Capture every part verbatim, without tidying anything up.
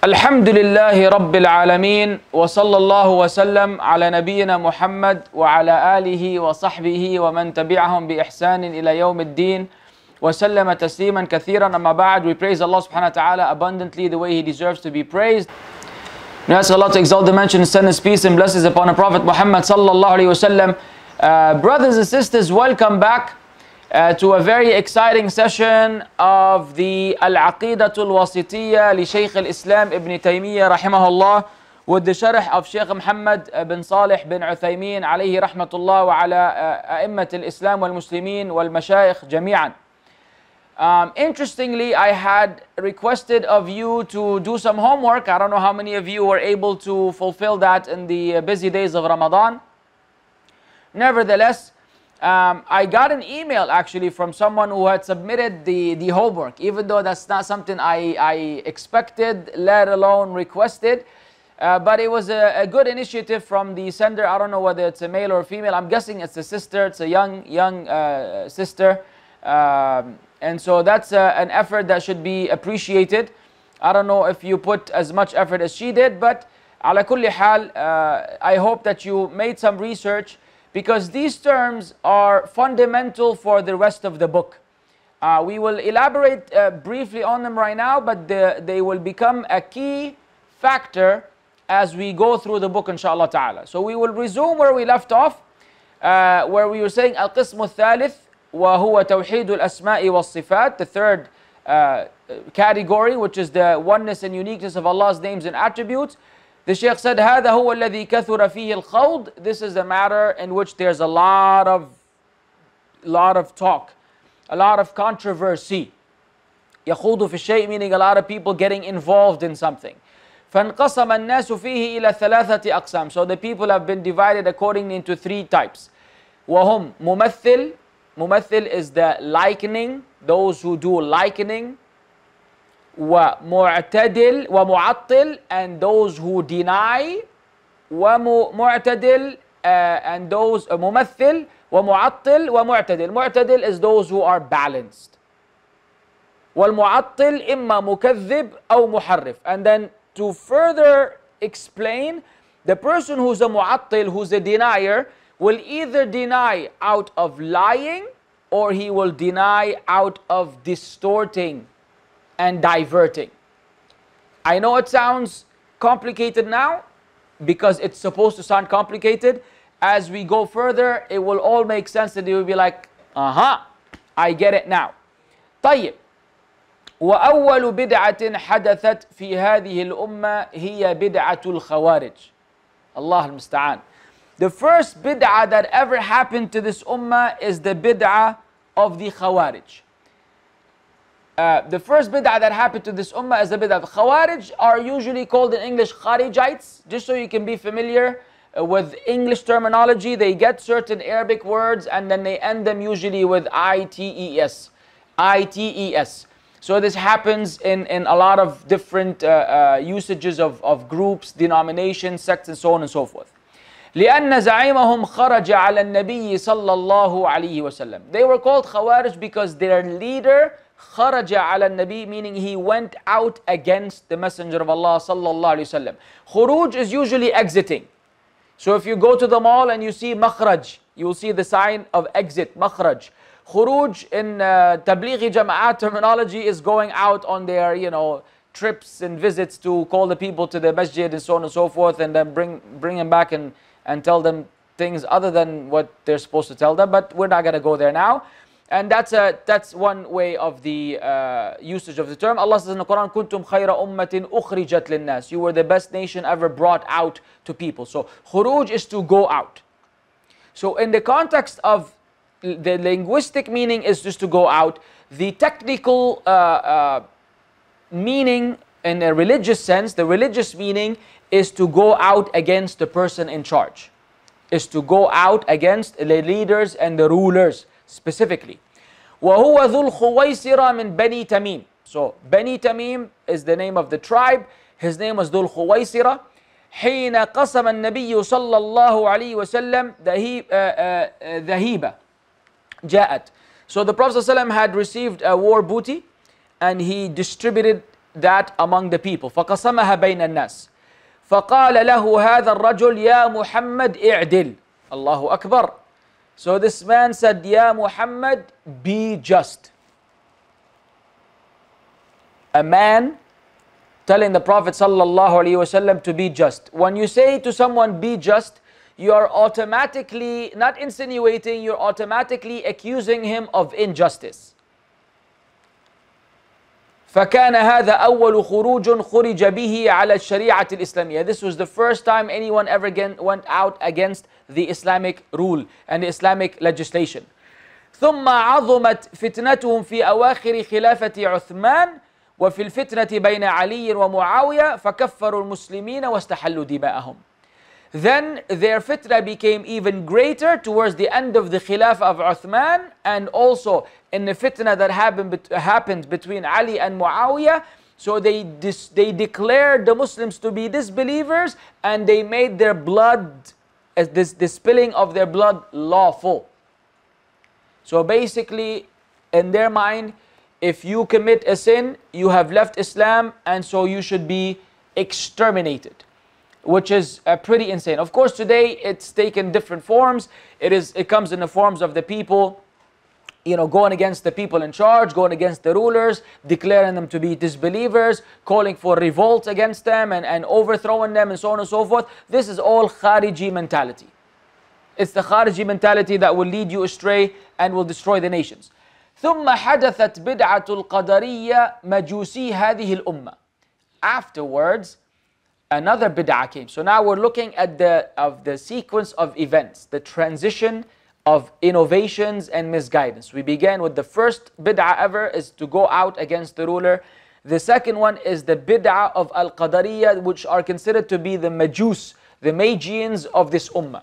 الحمد لله رب العالمين وصلى الله وسلم على نبينا محمد وعلى آله وصحبه ومن تبعهم بإحسان إلى يوم الدين وسلم تسليما كثيرا. أما بعد, we praise Allah subhanahu wa ta'ala abundantly the way He deserves to be praised. We ask Allah to exalt the mention and send His peace and blessings upon the Prophet Muhammad sallallahu alayhi wa sallam. Uh, brothers and sisters, welcome back uh, to a very exciting session of the Al-Aqeedatul-Waasitiyyah li Shaykh al-Islam Ibn Taymiyyah rahimahullah, with the sharh of Shaykh Muhammad bin Salih bin Uthaymeen alayhi rahmatullah wa ala a'immat al-Islam wal-Muslimin wal-Mashayikh jami'an. Um, interestingly, I had requested of you to do some homework. I don't know how many of you were able to fulfill that in the busy days of Ramadan. Nevertheless, um, I got an email actually from someone who had submitted the, the homework, even though that's not something I, I expected, let alone requested. Uh, but it was a, a good initiative from the sender. I don't know whether it's a male or a female. I'm guessing it's a sister. It's a young, young uh, sister. Um, and so that's uh, an effort that should be appreciated. I don't know if you put as much effort as she did, but ala kulli hal, uh, I hope that you made some research, because these terms are fundamental for the rest of the book. Uh, we will elaborate uh, briefly on them right now, but the, they will become a key factor as we go through the book, inshallah ta'ala. So we will resume where we left off, uh, where we were saying Al-Qism al-Thalith wa huwa Tawheed al-Asma'i wal-Sifat, the third uh, category, which is the oneness and uniqueness of Allah's names and attributes. The Shaykh said, هذا هو الذي كثر فيه الخوض. This is a matter in which there's a lot of, lot of talk, a lot of controversy. يخوض في الشيء, meaning a lot of people getting involved in something. فانقسم الناس فيه إلى ثلاثة أقسام. So the people have been divided accordingly into three types. وهم ممثل. Mumathil is the likening, those who do likening. ومعتدل ومعطل, and those who deny. ومعتدل uh, and those uh, ممثل ومعطل ومعتدل. معتدل is those who are balanced. والمعطل إما مكذب أو محرف. And then to further explain, the person who's a mu'attil, who's a denier, will either deny out of lying, or he will deny out of distorting and diverting. I know it sounds complicated now, because it's supposed to sound complicated. As we go further, it will all make sense, and you will be like, uh-huh, I get it now. طيب. وأول بدعة حدثت في هذه الأمة هي بدعة الخوارج. الله المستعان. The first bid'ah that ever happened to this ummah is the bid'ah of the Khawarij. Uh, the first bid'ah that happened to this ummah is the bid'ah. The Khawarij are usually called in English Kharijites, just so you can be familiar uh, with English terminology. They get certain Arabic words and then they end them usually with I T E S. I T E S. So this happens in, in a lot of different uh, uh, usages of, of groups, denominations, sects, and so on and so forth. لأن زعيمهم خرج على النبي صلى الله عليه وسلم. They were called Khawarij because their leader خرج على النبي, meaning he went out against the Messenger of Allah صلى الله عليه وسلم. Khuruj is usually exiting. So if you go to the mall and you see makhraj, you will see the sign of exit, makhraj. Khuruj in uh, Tablighi Jama'at terminology is going out on their, you know, trips and visits to call the people to the masjid and so on and so forth, and then bring, bring them back and and tell them things other than what they're supposed to tell them, but we're not going to go there now. And that's a that's one way of the uh, usage of the term. Allah says in the Quran, "Kuntum khayra ummatin ukhrijat linnas." You were the best nation ever brought out to people. So khuruj is to go out. So in the context of the linguistic meaning is just to go out. The technical uh, uh, meaning in a religious sense, the religious meaning is to go out against the person in charge, is to go out against the leaders and the rulers specifically. وَهُوَ ذُو الْخُوَيْسِرَةِ مِنْ بَنِي تَمِيمٍ. So Bani Tamim is the name of the tribe. His name was ذُو الْخُوَيْسِرَةِ. حين قسم النبي صلى الله عليه وسلم ذهيبة جاءت. So the Prophet ﷺ had received a war booty, and he distributed that among the people. فقسمها بين الناس. فقال له هذا الرجل يا محمد اعدل. Allahu Akbar. So this man said, Ya Muhammad, be just. A man telling the Prophet sallallahu alaihi wasallam to be just. When you say to someone, be just, you are automatically, not insinuating, you're automatically accusing him of injustice. فكان هذا أول خروج خرج به على الشريعة الإسلامية. This was the first time anyone ever again went out against the Islamic rule and the Islamic legislation. ثم عظمت فتنتهم في أواخر خلافة عثمان وفي الفتنة بين علي ومعاوية فكفروا المسلمين واستحلوا دماءهم. Then their fitna became even greater towards the end of the Khilafah of Uthman, and also in the fitna that happened, happened between Ali and Muawiyah. So they, dis, they declared the Muslims to be disbelievers, and they made their blood, as this, the spilling of their blood, lawful. So basically, in their mind, if you commit a sin, you have left Islam, and so you should be exterminated, which is uh, pretty insane. Of course, today it's taken different forms. It is, it comes in the forms of the people, you know, going against the people in charge, going against the rulers, declaring them to be disbelievers, calling for revolt against them and, and overthrowing them and so on and so forth. This is all Khariji mentality. It's the Khariji mentality that will lead you astray and will destroy the nations. ثم حدثت بدعة القدرية مجوسي هذه الأمة. Afterwards, another bid'ah came. So now we're looking at the of the sequence of events, the transition of innovations and misguidance. We began with the first bid'ah ever is to go out against the ruler. The second one is the bid'ah of Al-Qadariyah, which are considered to be the Majus, the Magians of this ummah.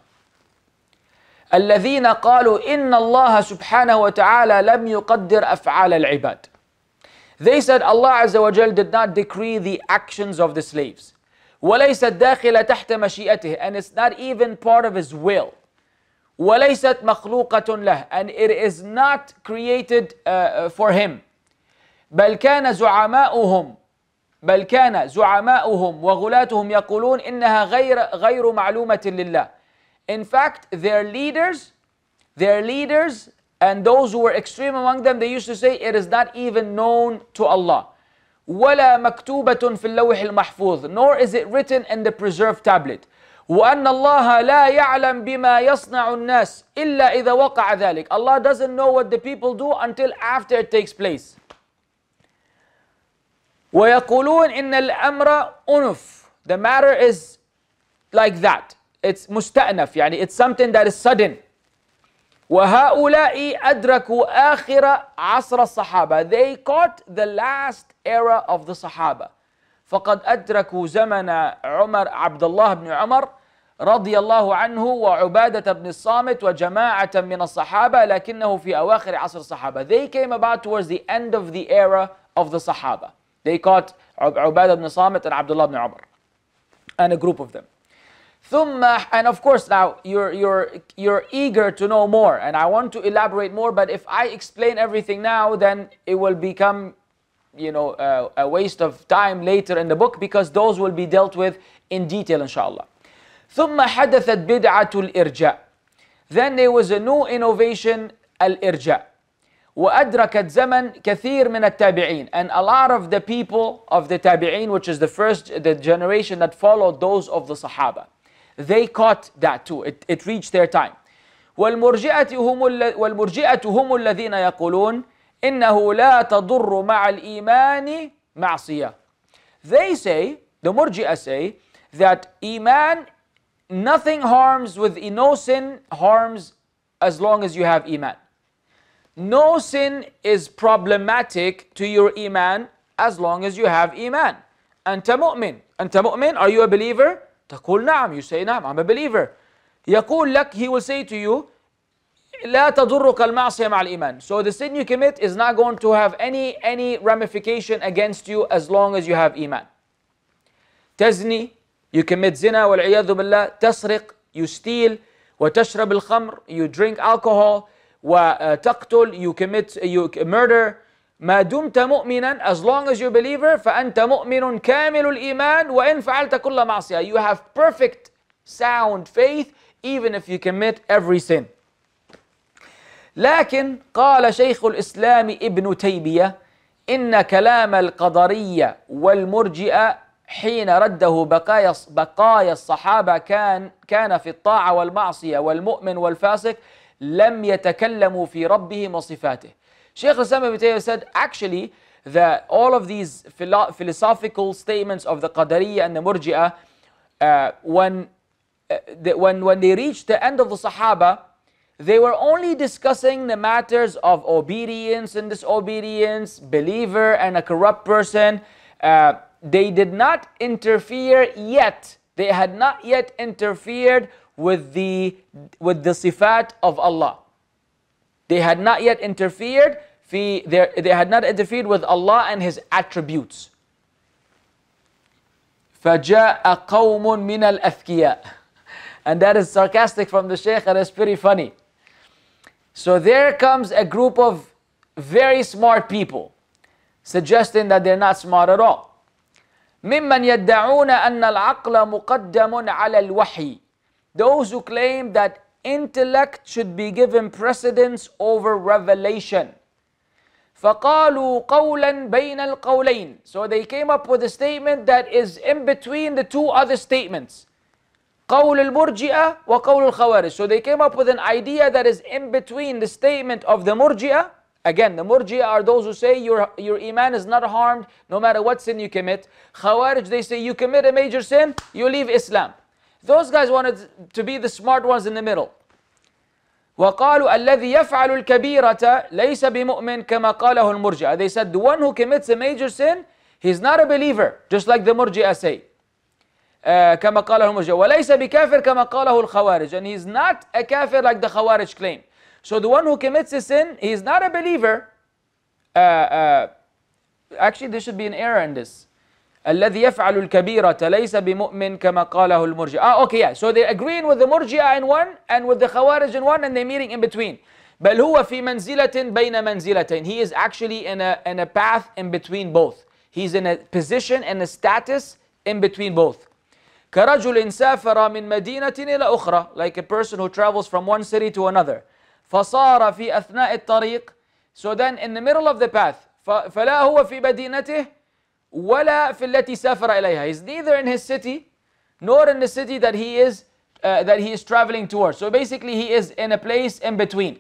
الذين قالوا إن الله سبحانه وتعالى لم يقدر أفعال العباد. They said Allah Azza wa Jal did not decree the actions of the slaves. وليست داخلة تحت مشيئته, and it's not even part of his will. وليست مخلوقة له, and it is not created uh, for him. بل كان زعماؤهم بل كان زعماؤهم وغلاتهم يقولون إنها غير غير معلومة لله. In fact, their leaders, their leaders and those who were extreme among them, they used to say it is not even known to Allah. ولا مكتوبة في اللوح المحفوظ, nor is it written in the preserved tablet. وأن الله لا يعلم بما يصنع الناس إلا إذا وقع ذلك. Allah doesn't know what the people do until after it takes place. ويقولون إن الأمر أنف. The matter is like that. It's مستأنف, يعني it's something that is sudden. وهؤلاء أدركوا آخر عصر الصحابة. They caught the last era of the Sahaba. فقد أدركوا زمن عمر عبد الله بن عمر رضي الله عنه وعبادة بن الصامت وجماعة من الصحابة لكنه في أواخر عصر الصحابة. They came about towards the end of the era of the Sahaba. They caught Ubadah ibn Samit and Abdullah ibn Umar and a group of them. ثم, and of course now you're, you're, you're eager to know more, and I want to elaborate more, but if I explain everything now, then it will become, you know, uh, a waste of time later in the book, because those will be dealt with in detail inshallah. ثم حدثت بدعة الإرجاء. Then there was a new innovation, al-irja. وأدركت زمن كثير من التابعين, and a lot of the people of the tabi'in, which is the first, the generation that followed those of the Sahaba, they caught that too. It, it reached their time. والمرجئة هم والمرجئة هم الذين يقولون إنه لا تضر مع الإيمان معصية. They say, the Murji'ah say, that Iman, nothing harms with, no sin harms as long as you have Iman. No sin is problematic to your Iman as long as you have Iman. أنت مؤمن. أنت مؤمن? Are you a believer? تقول نعم. You say نعم, I'm a believer. يقول لك, he will say to you, لا تضرك المعصية مع الإيمان. So the sin you commit is not going to have any, any ramification against you as long as you have Iman. تزني, you commit zina والعياذ بالله. تسرق, you steal. وتشرب الخمر, you drink alcohol. وتقتل, you commit, you murder. ما دمت مؤمنا, as long as you're a believer, فأنت مؤمن كامل الإيمان وإن فعلت كل معصية. You have perfect sound faith even if you commit every sin. لكن قال شيخ الإسلام ابن تيمية إن كلام القدرية والمرجئة حين رده بقايا بقايا الصحابة كان كان في الطاعة والمعصية والمؤمن والفاسق لم يتكلموا في ربهم وصفاته. Shaykh al-Islam Ibn Taymiyyah said actually that all of these philo philosophical statements of the Qadariyya and the Murji'ah, uh, when, uh, the, when, when they reached the end of the Sahaba, they were only discussing the matters of obedience and disobedience, believer and a corrupt person. Uh, they did not interfere yet. They had not yet interfered with the, with the sifat of Allah. They had not yet interfered, في their, they had not interfered with Allah and His attributes. فَجَاءَ قَوْمٌ مِنَ الْأَذْكِيَاءِ. And that is sarcastic from the Shaykh, and it's pretty funny. So there comes a group of very smart people, suggesting that they're not smart at all. مِمَّنْ يَدَّعُونَ أَنَّ الْعَقْلَ مُقَدَّمٌ عَلَى الْوَحْيِ. Those who claim that intellect should be given precedence over revelation. فَقَالُوا قَوْلًا بَيْنَ الْقَوْلَيْنِ. So they came up with a statement that is in between the two other statements. قَوْلُ الْمُرْجِئَةِ وَقَوْلُ الْخَوَارِجِ. So they came up with an idea that is in between the statement of the Murji'ah. Again, the Murji'ah are those who say your, your iman is not harmed no matter what sin you commit. Khawarij, they say you commit a major sin, you leave Islam. Those guys wanted to be the smart ones in the middle. وَقَالُوا الَّذِي يَفْعَلُ الْكَبِيرَةَ لَيْسَ بِمُؤْمِنٍ كَمَا قَالَهُ الْمُرْجِئَةِ. They said the one who commits a major sin, he's not a believer, just like the Murji'ah say. Uh, كَمَا قَالَهُ الْمُرْجِئَةِ وَلَيْسَ بِكَافِرٍ كَمَا قَالَهُ الْخَوَارِجِ. And he's not a kafir like the Khawarij claim. So the one who commits a sin, he's not a believer. Uh, uh, actually, there should be an error in this. الذي يفعل الكبيرة ليس بمؤمن كما قاله المرجئة. Ah, okay, yeah. So they're agreeing with the Murji'ah in one and with the Khawarij in one, and they're meeting in between. بل هو في منزلة بين منزلتين. He is actually in a, in a path in between both. He's in a position and a status in between both. كرجل سافر من مدينة إلى أخرى. Like a person who travels from one city to another. فصار في أثناء الطريق. So then in the middle of the path. فلا هو في مدينته ولا في التي سافر إليها. He's neither in his city nor in the city that he is uh, that he is traveling towards. So basically he is in a place in between.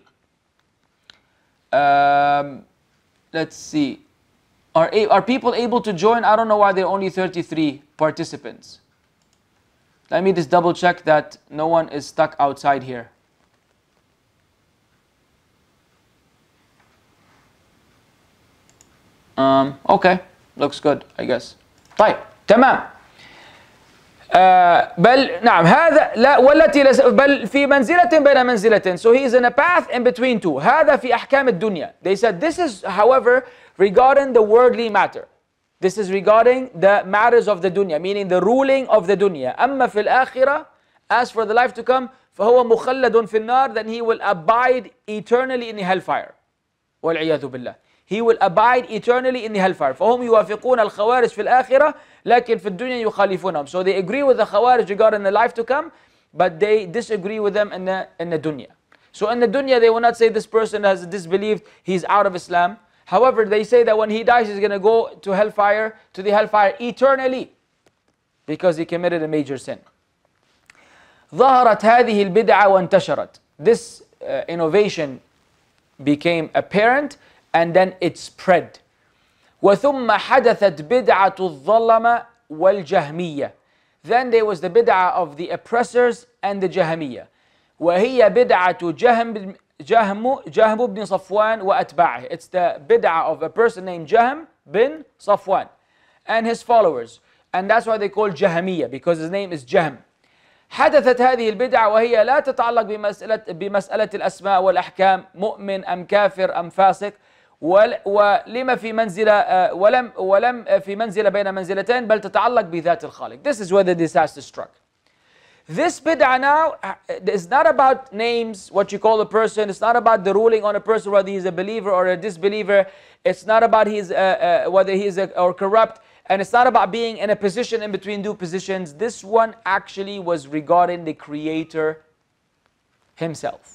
Um, let's see. Are, are people able to join? I don't know why there are only thirty-three participants. Let me just double check that no one is stuck outside here. Um, okay. Looks good, I guess. طيب تمام. uh, بل نعم هذا لا والتي بل في منزلة بين منزلتين. So he is in a path in between two. هذا في أحكام الدنيا. They said this is, however, regarding the worldly matter. This is regarding the matters of the dunya, meaning the ruling of the dunya. أما في الآخرة, as for the life to come, فهو مخلد في النار, then he will abide eternally in the hellfire. والعياذ بالله. He will abide eternally in the hellfire. فهم يوافقون الخوارج في الآخرة لكن في الدنيا يخالفونهم. So they agree with the Khawarij regarding the life to come, but they disagree with them in the, in the dunya. So in the dunya they will not say this person has disbelieved, he's out of Islam. However, they say that when he dies he's going to go to hellfire, to the hellfire eternally because he committed a major sin. ظهرت هذه البدعة وانتشرت. This uh, innovation became apparent and then it spread. وثم حدثت بدعة الظلمة والجهمية. Then there was the bid'ah of the oppressors and the Jahmiyyah. وهي بدعة جهم جهم جهم بن صفوان وأتباعه. It's the bid'ah of a person named Jahm bin Safwan and his followers. And that's why they call Jahmiyyah, because his name is Jahm. حدثت هذه البدعة وهي لا تتعلق بمسألة بمسألة الأسماء والأحكام مؤمن أم كافر أم فاسق ولم في منزلة ولم ولم في منزلة بين منزلتين بل تتعلق بذات الخالق. This is where the disaster struck. This bid'ah now is not about names, what you call a person. It's not about the ruling on a person, whether he's a believer or a disbeliever. It's not about his, uh, uh, whether he is a, or corrupt. And it's not about being in a position in between two positions. This one actually was regarding the Creator himself.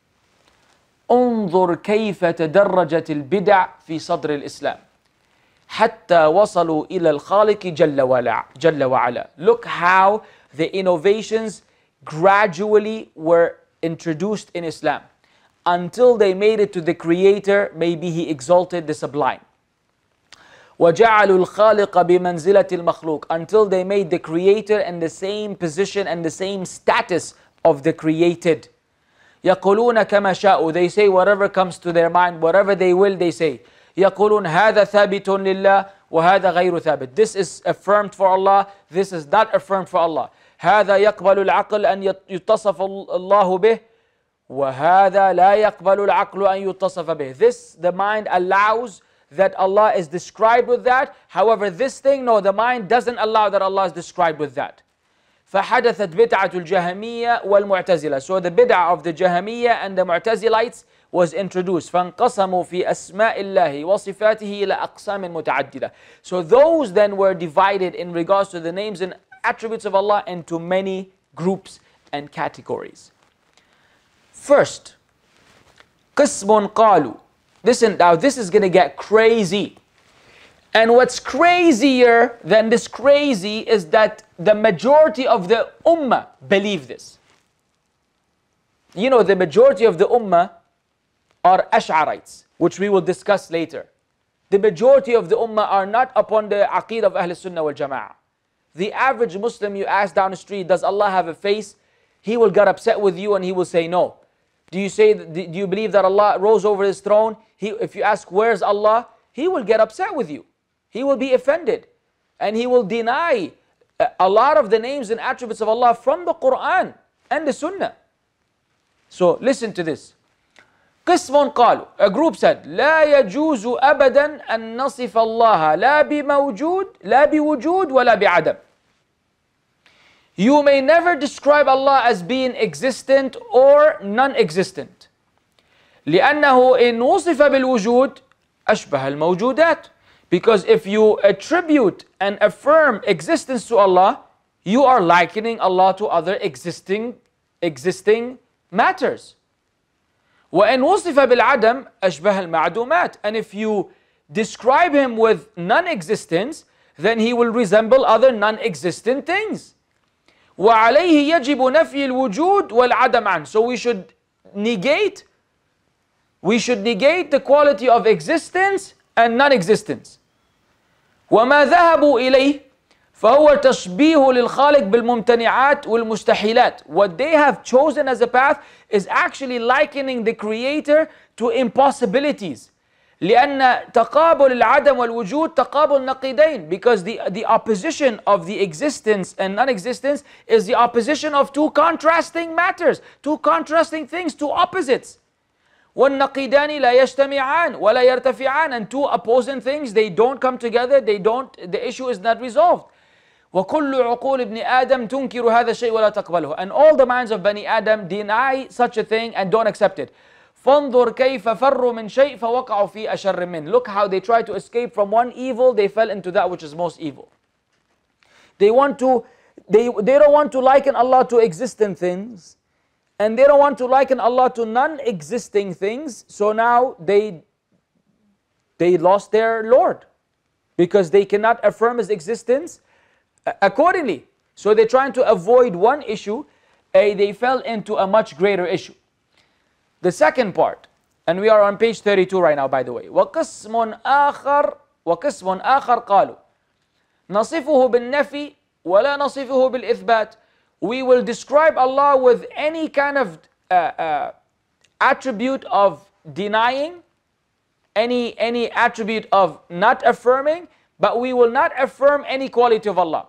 انظر كيف تدرجت البدع في صدر الإسلام حتى وصلوا إلى الخالق جل وعلا جل وعلا. Look how the innovations gradually were introduced in Islam until they made it to the Creator, maybe He exalted the sublime. وَجَعَلُوا الْخَالِقَ بِمَنْزِلَةِ الْمَخْلُوقِ, until they made the Creator in the same position and the same status of the created. يَقُولُونَ كَمَا شَاءُوا, they say whatever comes to their mind, whatever they will, they say. يَقُولُونَ هَذَا ثَابِتٌ لِلَّهِ وَهَذَا غَيْرُ ثَابِتٌ. This is affirmed for Allah, this is not affirmed for Allah. هَذَا يَقْبَلُ الْعَقْلَ أَنْ يُتَّصَفَ اللَّهُ بِهِ وَهَذَا لَا يَقْبَلُ الْعَقْلُ أَنْ يُتَّصَفَ بِهِ. This, the mind allows that Allah is described with that. However, this thing, no, the mind doesn't allow that Allah is described with that. فحدثت بدعة الجهمية والمعتزلة. So the bid'ah of the Jahmiyyah and the Mu'tazilites was introduced. فانقسموا في أسماء الله وصفاته إلى أقسام متعددة. So those then were divided in regards to the names and attributes of Allah into many groups and categories. First, قسم قالوا. Listen, now this is going to get crazy. And what's crazier than this crazy is that the majority of the Ummah believe this. You know, the majority of the Ummah are Ash'arites, which we will discuss later. The majority of the Ummah are not upon the Aqeedah of Ahl-us-Sunnah wal-Jamaa'ah. The average Muslim you ask down the street, does Allah have a face? He will get upset with you and he will say no. Do you say, do you believe that Allah rose over His throne? He, if you ask, where's Allah? He will get upset with you. He will be offended. And he will deny a lot of the names and attributes of Allah from the Quran and the Sunnah. So listen to this. قسم قالوا, a group said, لا يجوز أبدا أن نصف الله لا بموجود لا بوجود ولا بعدم. You may never describe Allah as being existent or non-existent. لأنه إن وصف بالوجود أشبه الموجودات. Because if you attribute and affirm existence to Allah, you are likening Allah to other existing, existing matters. وإن وصف بالعدم أشبه المعدومات. And if you describe Him with non-existence, then He will resemble other non-existent things. وعليه يجب نفي الوجود والعدم عنه. So we should negate, we should negate the quality of existence and non-existence. وما ذهبوا إليه فهو تشبيه للخالق بالممتنعات والمستحيلات. What they have chosen as a path is actually likening the Creator to impossibilities. لأن تقابل العدم والوجود تقابل نقيضين. Because the, the opposition of the existence and non-existence is the opposition of two contrasting matters, two contrasting things, two opposites. والنقيضان لا يجتمعان ولا يرتفعان. And two opposing things, they don't come together, they don't, the issue is not resolved. وكل عقول ابن آدم تنكر هذا الشيء ولا تقبله. And all the minds of Bani Adam deny such a thing and don't accept it. فانظر كيف فروا من شيء فوقعوا في أشر منه. Look how they try to escape from one evil, they fell into that which is most evil. They want to, they, they don't want to liken Allah to existing things, and they don't want to liken Allah to non-existing things. So now they, they lost their Lord because they cannot affirm His existence accordingly. So they're trying to avoid one issue, eh, they fell into a much greater issue. The second part, and we are on page thirty-two right now, by the way. وقسم آخر وقسم آخر قالوا نصفه بالنفي ولا نصفه بالإثبات. We will describe Allah with any kind of uh, uh, attribute of denying, any, any attribute of not affirming, but we will not affirm any quality of Allah.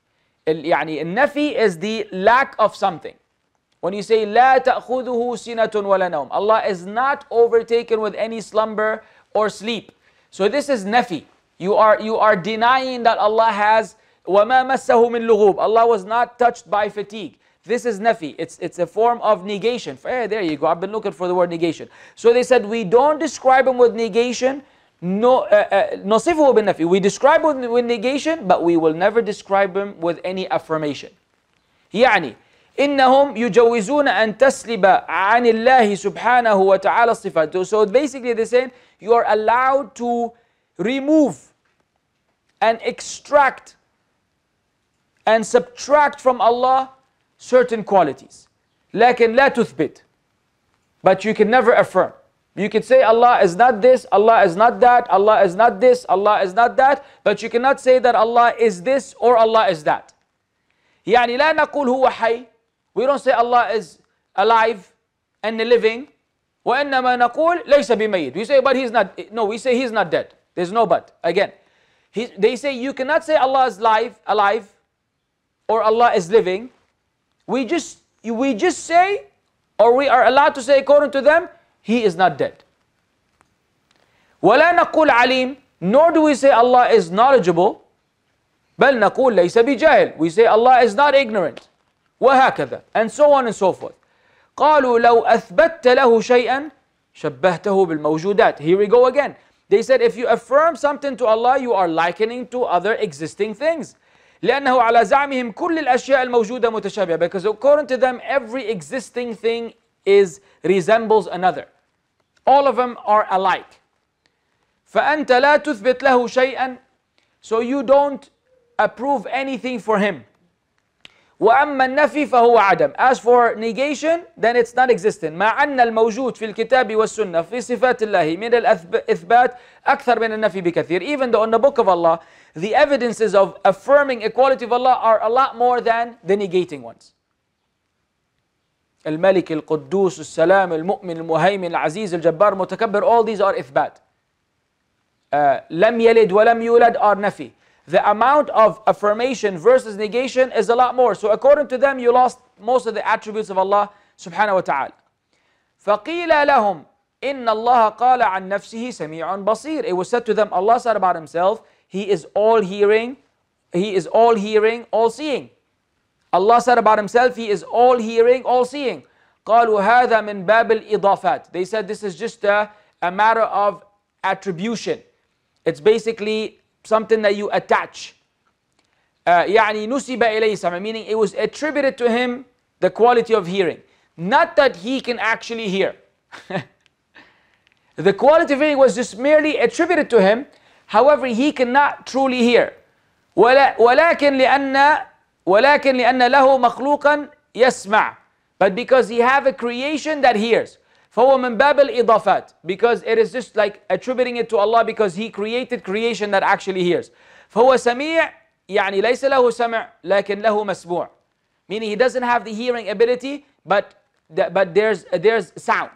يعني النفي is the lack of something. When you say لا تأخذه سنة ولا نوم, Allah is not overtaken with any slumber or sleep. So this is nafi. You are, you are denying that Allah has وَمَا مَسَّهُ مِن لُغُوب. Allah was not touched by fatigue. This is nafi. It's, it's a form of negation. Hey, there you go. I've been looking for the word negation. So they said we don't describe him with negation. No, نصفه بالنفي. We describe him with negation, but we will never describe him with any affirmation. يعني إنهم يجوزون أن تسلب عن الله سبحانه وتعالى الصفات. So basically they're saying you are allowed to remove and extract and subtract from Allah certain qualities. لكن لا تثبت. But you can never affirm. You can say Allah is not this, Allah is not that, Allah is not this, Allah is not that, but you cannot say that Allah is this or Allah is that. يعني لا نقول هو حي. We don't say Allah is alive and living. وإنما نقول ليس بميت. We say but he's not. No, we say he's not dead. There's no but. Again, he, they say you cannot say Allah is live, alive, or Allah is living. We just we just say, or we are allowed to say according to them, He is not dead. ولا نقول عليم. Nor do we say Allah is knowledgeable. بل نقول ليس بجاهل. We say Allah is not ignorant. وهكذا. And so on and so forth. قالوا لو أثبتت له شيئا شبهته بالموجودات. Here we go again. They said if you affirm something to Allah, you are likening to other existing things. لأنه على زعمهم كل الأشياء الموجودة متشابهة. Because according to them, every existing thing is resembles another. All of them are alike. فأنت لا تثبت له شيئا. So you don't approve anything for him. وأما النفي فهو عدم. As for negation, then it's not existent. مع أن الموجود في الكتاب والسنة في صفات الله من الإثبات أكثر من النفي بكثير. Even though in the book of Allah, the evidences of affirming equality of Allah are a lot more than the negating ones. الملك القدوس السلام المؤمن المهيمن العزيز الجبار المتكبر. All these are إثبات. Uh, لم يلد ولم يولد are نفي. The amount of affirmation versus negation is a lot more. So according to them, you lost most of the attributes of Allah subhanahu wa ta'ala. فَقِيلَ لَهُمْ إِنَّ اللَّهَ قَالَ عَنْ نَفْسِهِ سَمِيعٌ بَصِيرٌ. It was said to them, Allah said about Himself, He is all hearing, He is all hearing, all seeing. Allah said about Himself, He is all hearing, all seeing. قَالُوا هَذَا مِنْ بَابِ الْإِضَافَات. They said this is just a, a matter of attribution. It's basically something that you attach. Uh, يعني نسب إليه سمع, meaning it was attributed to him the quality of hearing. Not that he can actually hear. The quality of hearing was just merely attributed to him. However, he cannot truly hear. ولا ولكن لأن ولكن لأن له مخلوقا يسمع. But because he have a creation that hears. فهو من باب الإضافات. Because it is just like attributing it to Allah because He created creation that actually hears. فهو سميع يعني ليس له سمع لكن له مسموع. Meaning he doesn't have the hearing ability but, but there's, there's sound.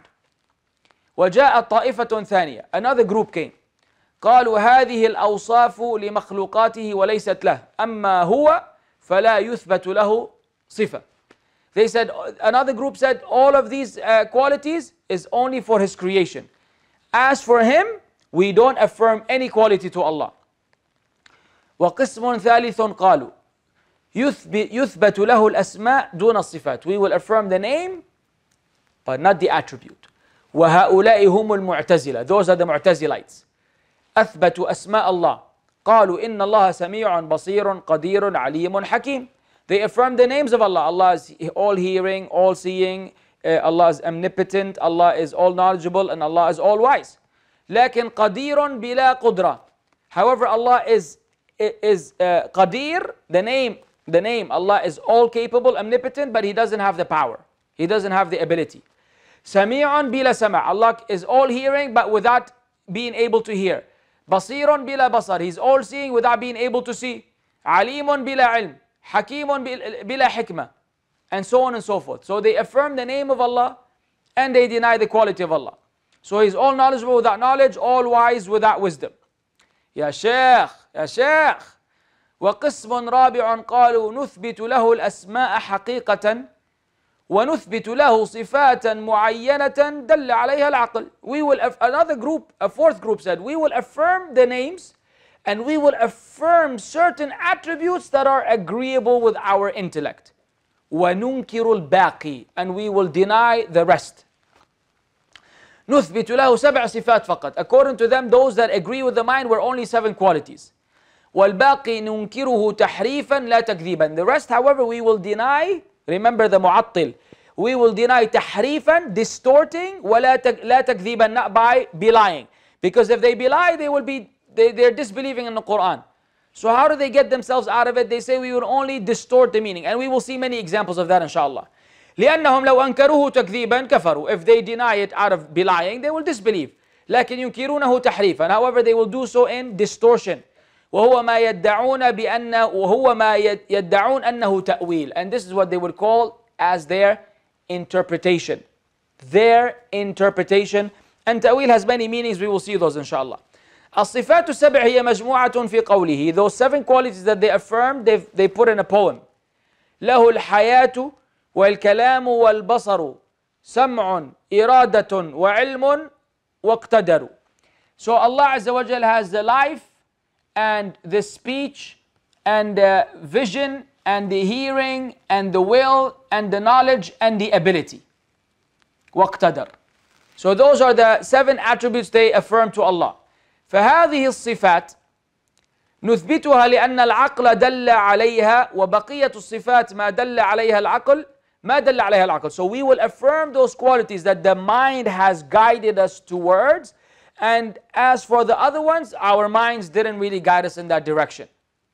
وجاءت طائفة ثانية. Another group came. قالوا هذه الأوصاف لمخلوقاته وليست له. أما هو فلا يثبت له صفة. They said, another group said, all of these uh, qualities is only for His creation. As for Him, we don't affirm any quality to Allah. وقسم ثالث قالوا يثبت له الأسماء دون الصفات. We will affirm the name, but not the attribute. وهؤلاء هم المعتزلة. Those are the Mu'tazilites. أثبتوا أسماء الله. قالوا إن الله سميع بصير قدير عليم حكيم. They affirm the names of Allah. Allah is all hearing, all seeing. Uh, Allah is omnipotent. Allah is all knowledgeable, and Allah is all wise. لكن قدير بلا قدرة. However, Allah is is uh, qadir. The name, the name. Allah is all capable, omnipotent, but He doesn't have the power. He doesn't have the ability. سميع بلا سمع. Allah is all hearing, but without being able to hear. بصير بلا بصر. He's all seeing without being able to see. عليم بلا علم. Hakimun bila hikmah, and so on and so forth. So they affirm the name of Allah and they deny the quality of Allah. So He's all knowledgeable without knowledge, all wise without wisdom. Ya Shaykh, Ya Shaykh. وقسم رابع قالوا نثبت له الأسماء حقيقة ونثبت له صفات معينة دل عليها العقل. We will, another group, a fourth group said, we will affirm the names and we will affirm certain attributes that are agreeable with our intellect. وَنُنْكِرُ الْبَاقِي, and we will deny the rest. نُثْبِتُ لَهُ سَبْعَ صِفَاتٍ فَقَط. According to them, those that agree with the mind were only seven qualities. وَالْبَاقِي نُنْكِرُهُ تَحْرِيفًا لَا تَكْذِيبًا. The rest, however, we will deny. Remember the mu'attil. We will deny tahrifan, distorting, وَلَا تَكْذِيبًا, not by belying. Because if they belie, they will be, they, they're disbelieving in the Quran. So how do they get themselves out of it? They say we will only distort the meaning. And we will see many examples of that, inshallah. لأنهم لو أنكروه تكذيبا كفروا. If they deny it out of belying, they will disbelieve. لكن ينكرونه تحريفا. However, they will do so in distortion. وهو ما يدعون بأن وهو ما يدعون أنه تأويل. And this is what they would call as their interpretation. Their interpretation. And تأويل has many meanings. We will see those, inshallah. الصفات السبع هي مجموعة في قوله. Those seven qualities that they affirmed, they they put in a poem. له الحياة والكلام والبصر سمع إرادة وعلم واقتدر. So Allah Azza wa Jal has the life and the speech and the vision and the hearing and the will and the knowledge and the ability. واقتدر. So those are the seven attributes they affirm to Allah. فهذه الصفات نثبتها لأن العقل دل عليها وبقية الصفات ما دل عليها العقل ما دل عليها العقل. So we will affirm those qualities that the mind has guided us towards, and as for the other ones, our minds didn't really guide us in that direction.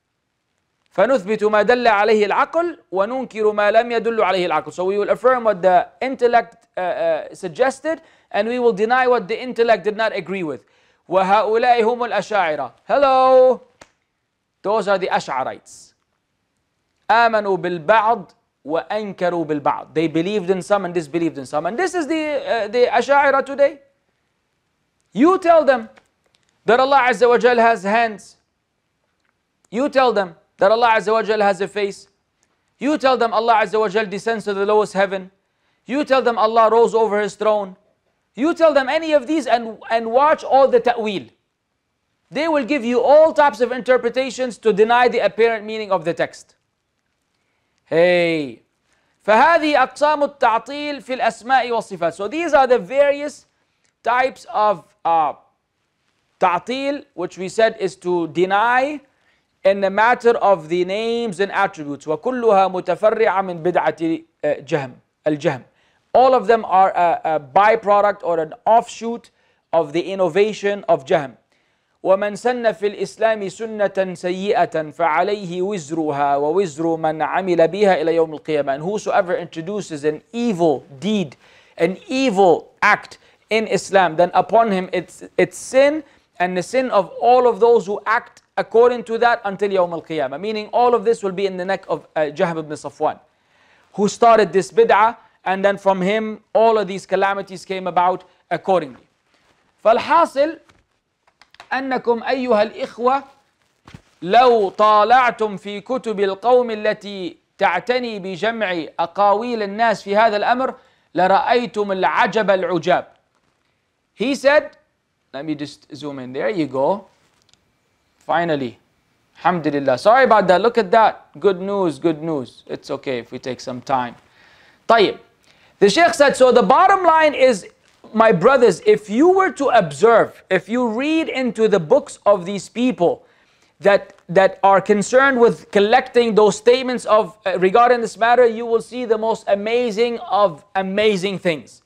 فنثبت ما دل عليه العقل وننكر ما لم يدل عليه العقل. So we will affirm what the intellect uh, uh, suggested, and we will deny what the intellect did not agree with. وهؤلاء هم الأشاعرة. Hello! Those are the Ash'arites. آمنوا بالبعض وأنكروا بالبعض. They believed in some and disbelieved in some. And this is the, uh, the Ash'ariya today. You tell them that Allah Azza wa Jal has hands. You tell them that Allah Azza wa Jal has a face. You tell them Allah Azza wa Jal descends to the lowest heaven. You tell them Allah rose over His throne. You tell them any of these and, and watch all the ta'wil. They will give you all types of interpretations to deny the apparent meaning of the text. Hey, فهذه أقسام التعطيل في الأسماء والصفات. So these are the various types of uh, ta'til, which we said is to deny in the matter of the names and attributes. وكلها متفرعة من بدعة جهم الجهم. All of them are a, a byproduct or an offshoot of the innovation of Jahm. وَمَنْ سَنَّ فِي الْإِسْلَامِ سُنَّةً سَيِّئَةً فَعَلَيْهِ وِزْرُهَا وَوِزْرُ مَنْ عَمِلَ بِهَا إِلَى يَوْمِ الْقِيَامَةِ. And whosoever introduces an evil deed, an evil act in Islam, then upon him it's, it's sin, and the sin of all of those who act according to that until Yawm al-Qiyamah. Meaning all of this will be in the neck of uh, Jahm ibn Safwan, who started this bid'ah, and then from him all of these calamities came about accordingly. فالحاصل أنكم أيها الإخوة لو طالعتم في كتب القوم التي تعتني بجمع أقاويل الناس في هذا الأمر لرأيتم العجب العجاب. He said, let me just zoom in, there you go. Finally, alhamdulillah. Sorry about that, look at that. Good news, good news. It's okay if we take some time. طيب. The Shaykh said, so the bottom line is, my brothers, if you were to observe, if you read into the books of these people that, that are concerned with collecting those statements of uh, regarding this matter, you will see the most amazing of amazing things.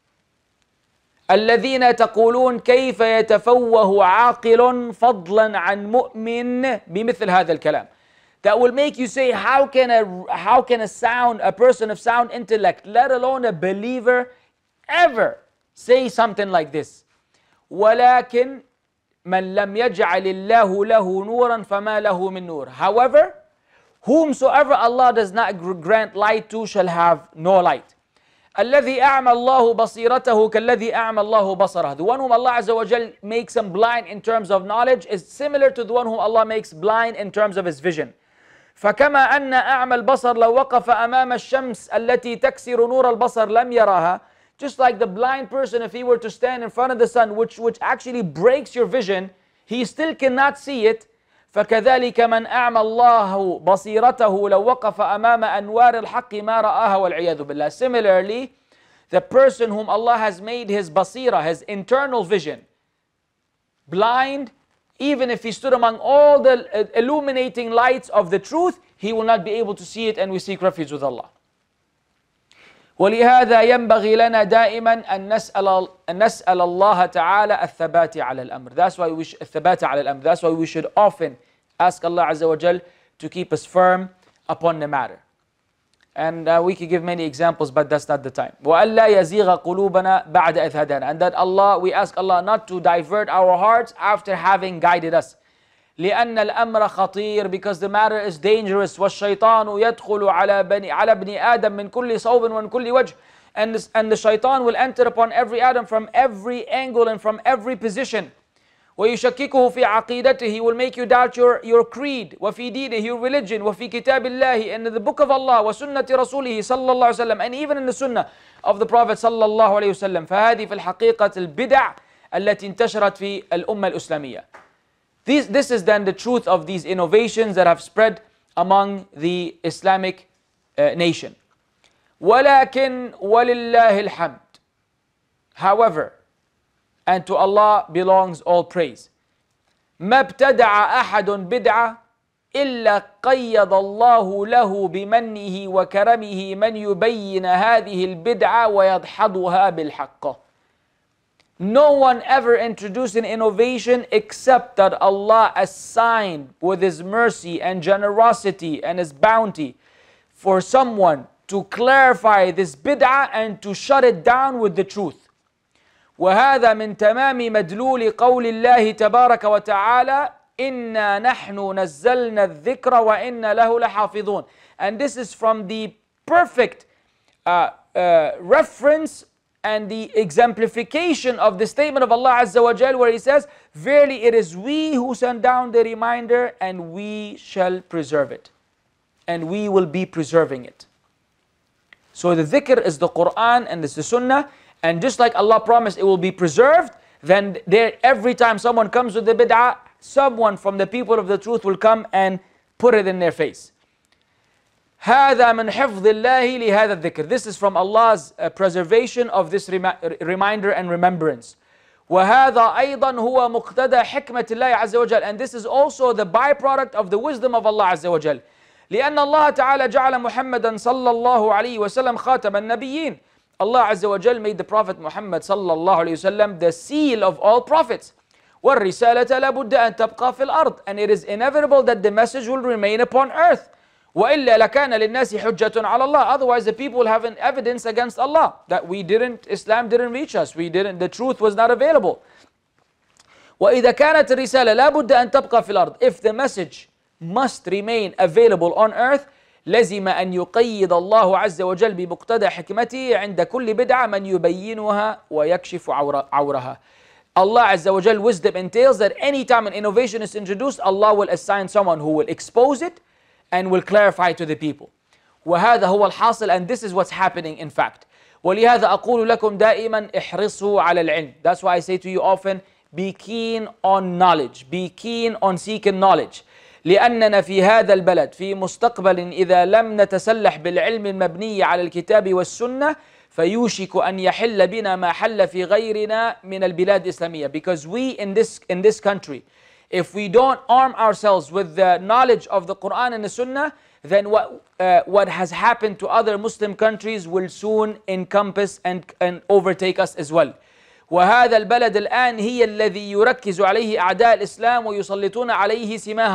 الذين تقولون كيف يتفوه عاقل فضلا عن مؤمن بمثل هذا الكلام. That will make you say, how can a how can a sound a person of sound intellect, let alone a believer, ever say something like this? ولكن من لم يجعل الله له نورا فما له من نور. However, whomsoever Allah does not grant light to shall have no light. الذي أعمى الله بصيرته كالذي أعمى الله بصره. The one whom Allah Azza wa Jal makes him blind in terms of knowledge is similar to the one whom Allah makes blind in terms of his vision. فكما أن أعمى البصر لو وقف أمام الشمس التي تكسر نور البصر لم يراها. Just like the blind person, if he were to stand in front of the sun, which, which actually breaks your vision, he still cannot see it. فكذلك من أعمى الله بصيرته لو وقف أمام أنوار الحق ما رآها والعياذ بالله. Similarly, the person whom Allah has made his basira, his internal vision, blind, even if he stood among all the illuminating lights of the truth, he will not be able to see it, and we seek refuge with Allah. ولهذا ينبغي لنا دائما أن نسأل أن نسأل الله تعالى الثبات على الأمر. That's why we should الثبات على الأمر. That's why we should often ask Allah Azza wa Jal to keep us firm upon the matter. And uh, we could give many examples, but that's not the time. وَأَلَّا يَزِيغَ قُلُوبَنَا بَعْدَ إِذْ هَدَانَا. And that Allah, we ask Allah not to divert our hearts after having guided us. لأن الأمر خطير, because the matter is dangerous. والشيطان يدخل على بني على ابن آدم من كل صوب ومن كل وجه. And, this, and the shaitan will enter upon every Adam from every angle and from every position. ويشككه في عقيدته, he will make you doubt your, your creed, وفي دينه, your religion, وفي كتاب الله, and the book of Allah, وسنة رسوله صلى الله عليه وسلم, and even in the sunnah of the Prophet صلى الله عليه وسلم. فهذه في الحقيقة البدع التي انتشرت في الأمة الإسلامية. This, this is then the truth of these innovations that have spread among the Islamic uh, nation. ولكن ولله الحمد. However, and to Allah belongs all praise. ما ابتدع أحد بدعة إلا قيض الله له بمنه وكرمه من يبين هذه البدعة ويدحضها بالحق. No one ever introduced an innovation except that Allah assigned with His mercy and generosity and His bounty for someone to clarify this bid'ah and to shut it down with the truth. وهذا من تمام مدلول قول الله تبارك وتعالى إنا نحن نزلنا الذكر وإنا له لحافظون. And this is from the perfect uh, uh, reference and the exemplification of the statement of Allah Azza wa Jal, where He says, verily it is we who send down the reminder and we shall preserve it. And we will be preserving it. So the dhikr is the Quran and it's the Sunnah. And just like Allah promised it will be preserved, then there, every time someone comes with the bid'ah, someone from the people of the truth will come and put it in their face. هذا من حفظ الله لهذا الذكر. This is from Allah's uh, preservation of this remi reminder and remembrance. وهذا أيضا هو مقتضى حكمة الله عز وجل. And this is also the byproduct of the wisdom of Allah عز وجل. لأن الله تعالى جعل محمدا صلى الله عليه وسلم خاتم النبيين. Allah Azza wa Jal made the Prophet Muhammad صلى الله عليه وسلم the seal of all prophets. والرسالة لابد أن تبقى في الأرض. And it is inevitable that the message will remain upon earth. وإلا لكان للناس حجة على الله. Otherwise the people will have an evidence against Allah that we didn't, Islam didn't reach us, we didn't, the truth was not available. وإذا كانت الرسالة لابد أن تبقى في الأرض. If the message must remain available on earth, لزم أن يقيد الله عز وجل بمقتضى حكمته عند كل بدعة من يبينها ويكشف عورها. Allah Azza wa Jal wisdom entails that any time an innovation is introduced, Allah will assign someone who will expose it and will clarify to the people. وهذا هو الحاصل, and this is what's happening in fact. ولهذا أقول لكم دائما احرصوا على العلم. That's why I say to you often, be keen on knowledge, be keen on seeking knowledge. لأننا في هذا البلد في مستقبل إذا لم نتسلح بالعلم المبني على الكتاب والسنة فيوشك أن يحل بنا ما حل في غيرنا من البلاد الإسلامية. Because we in this, in this country, if we don't arm ourselves with the knowledge of the Quran and the Sunnah, then what, uh, what has happened to other Muslim countries will soon encompass and, and overtake us as well. وهذا البلد الآن هي الذي يركز عليه أعداء الإسلام ويسلطون عليه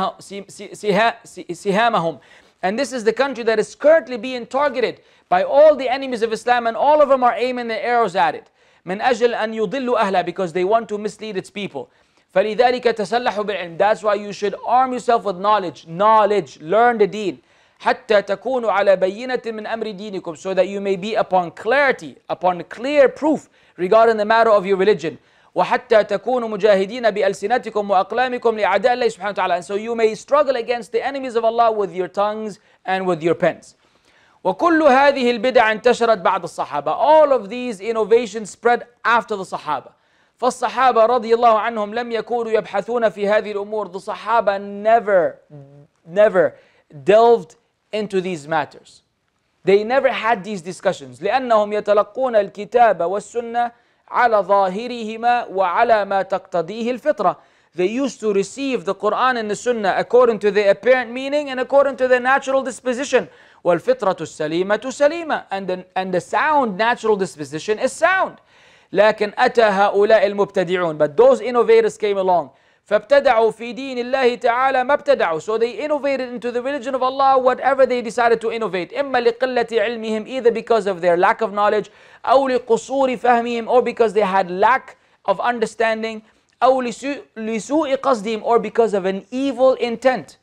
سهامهم. And this is the country that is currently being targeted by all the enemies of Islam, and all of them are aiming their arrows at it. من أجل أن يضلوا أهلها, because they want to mislead its people. فلذلك تسلحوا بالعلم. That's why you should arm yourself with knowledge. Knowledge, learn the deen. حتى تكونوا على بينة من أمر دينكم, so that you may be upon clarity, upon clear proof regarding the matter of your religion. وحتى تكونوا مجاهدين بألسنتكم وأقلامكم لأعداء الله سبحانه وتعالى. And so you may struggle against the enemies of Allah with your tongues and with your pens. وكل هذه البدع انتشرت بعد الصحابة. All of these innovations spread after the Sahaba. فالصحابة رضي الله عنهم لم يكونوا يبحثون في هذه الأمور. The Sahaba never, never delved into these matters. They never had these discussions. لأنهم يتلقون الكتاب والسنة على ظاهرهما وعلى ما تقتضيه الفطرة. They used to receive the Quran and the Sunnah according to the apparent meaning and according to the natural disposition. وَالْفِطْرَةُ السَّلِيمَةُ سَلِيمَةٌ, and the, and the sound natural disposition is sound. لكن أتى هؤلاء المبتدعون, but those innovators came along. فابتدعوا في دين الله تعالى ما ابتدعوا. So they innovated into the religion of Allah whatever they decided to innovate. إما لقلة علمهم, either because of their lack of knowledge, أو لقصور فهمهم, or because they had lack of understanding, أو لسوء قصدهم, or because of an evil intent.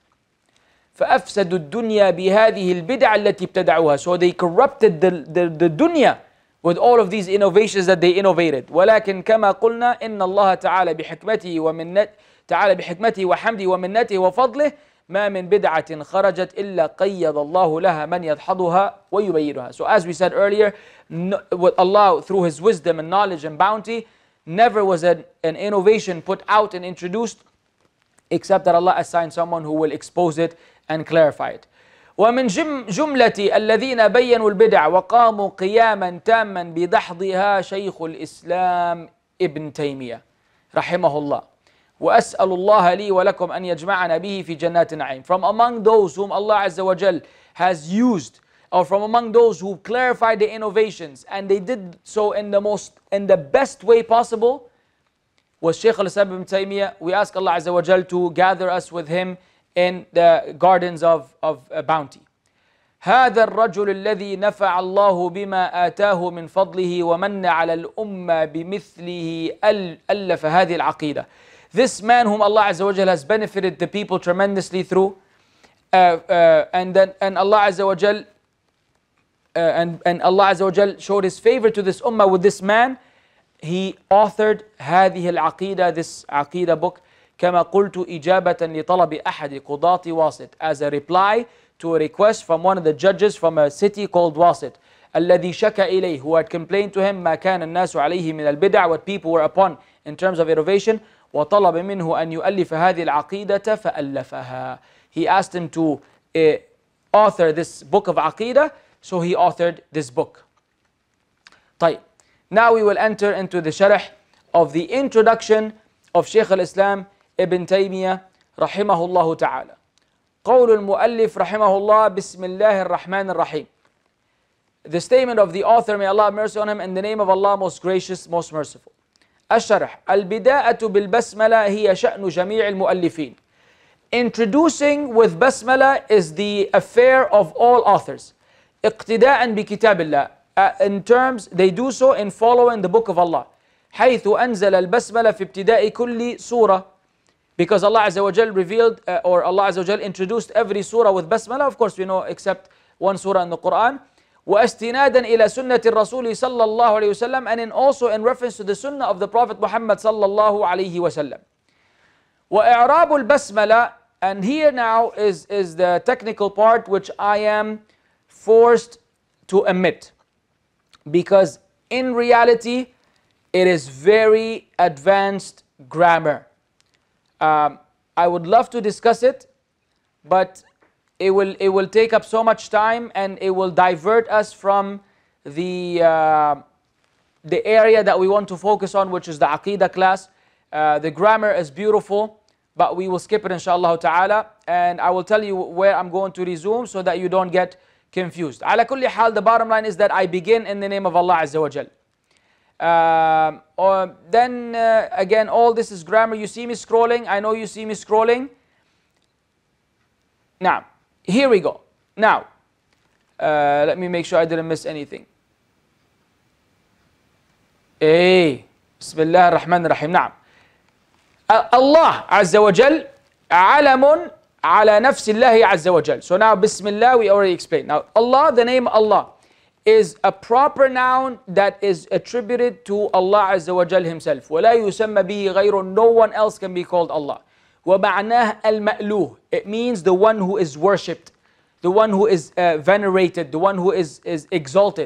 فأفسدوا الدنيا بهذه البدع التي ابتدعوها. So they corrupted the, the, the dunya with all of these innovations that they innovated. ولكن كما قلنا إن الله تعالى بحكمته ومنته تعالى بحكمته وحمده ومنته وفضله ما من بدعة خرجت إلا قيض الله لها من يدحضها ويبينها. So as we said earlier, no, with Allah through His wisdom and knowledge and bounty, never was an, an innovation put out and introduced except that Allah assigned someone who will expose it and clarify it. ومن جملة الذين بينوا البدع وقاموا قياما تاما بدحضها شيخ الإسلام ابن تيمية رحمه الله وأسأل الله لي ولكم أن يجمعنا به في جنات النعيم. From among those whom Allah Azza wa Jal has used, or from among those who clarified the innovations and they did so in the most in the best way possible, was Shaykh al-Islam Ibn Taymiyyah. We ask Allah Azza wa Jal to gather us with him in the gardens of, of bounty. هذا الرجل الذي نفع الله بما آتاه من فضله ومن على الأمة بمثله ألف هذه العقيدة. This man whom Allah Azza wa Jal has benefited the people tremendously through, uh, uh, and then and Allah Azza wa Jal uh, and, and Allah Azza wa Jal showed His favor to this ummah with this man. He authored هذه العقيدة, this عقيدة book, كما قلت إجابة لطلب أحد قضاة واسط, as a reply to a request from one of the judges from a city called Wasit, الذي شكى إليه, who had complained to him ما كان الناس عليه من البدع, what people were upon in terms of innovation, وطلب منه أن يؤلف هذه العقيدة فألفها. He asked him to uh, author this book of Aqeedah, so he authored this book. طيب. Now we will enter into the sharh of the introduction of Shaykh al-Islam Ibn Taymiyyah رحمه الله تعالى. قول المؤلف رحمه الله بسم الله الرحمن الرحيم. The statement of the author, may Allah have mercy on him, in the name of Allah most gracious, most merciful. الشرح البداءة بالبسملة هي شأن جميع المؤلفين. Introducing with basmala is the affair of all authors. اقتداء بكتاب الله. Uh, in terms, they do so in following the book of Allah. حيث أنزل البسملة في ابتداء كل سورة. Because Allah Azza wa Jal revealed, uh, or Allah Azza wa Jal introduced every surah with basmala, of course we know except one surah in the Quran. واستنادا إلى سنة الرسول صلى الله عليه وسلم, and in also in reference to the sunnah of the Prophet Muhammad صلى الله عليه وسلم. وإعراب البسملة, and here now is, is the technical part which I am forced to omit. Because in reality, it is very advanced grammar. Um, I would love to discuss it, but it will, it will take up so much time and it will divert us from the, uh, the area that we want to focus on, which is the Aqeedah class. Uh, the grammar is beautiful, but we will skip it inshallah ta'ala. And I will tell you where I'm going to resume so that you don't get confused. Ala kulli hal, the bottom line is that I begin in the name of Allah Azza wa Jal. Uh, or then uh, again, all this is grammar. You see me scrolling. I know you see me scrolling. Now, here we go. Now, uh, let me make sure I didn't miss anything. Hey, Bismillah ar-Rahman ar-Rahim. Now, uh, Allah Azza wa Jal, alamun ala nafsi Allahi Azza wa Jal. So now, Bismillah, we already explained. Now, Allah, the name Allah, is a proper noun that is attributed to Allah Azza wa Jal Himself. وَلَا يُسَمَّ بِهِ غَيْرٌ. No one else can be called Allah. وَمَعْنَاهُ الْمَأْلُوهُ. It means the one who is worshipped, the one who is uh, venerated, the one who is, is exalted.